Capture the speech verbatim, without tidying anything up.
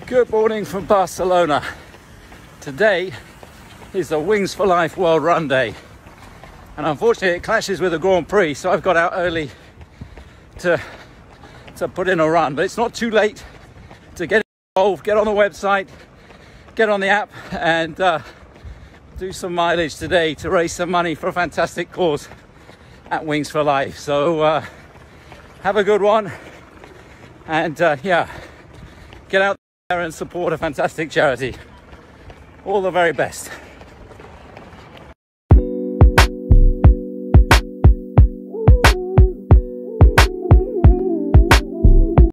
Good morning from Barcelona. Today is the Wings for Life World Run Day, and unfortunately it clashes with the Grand Prix, so I've got out early to to put in a run. But it's not too late to get involved, get on the website, get on the app, and uh, do some mileage today to raise some money for a fantastic cause at Wings for Life. So uh, have a good one, and uh, yeah, get out there and support a fantastic charity. All the very best.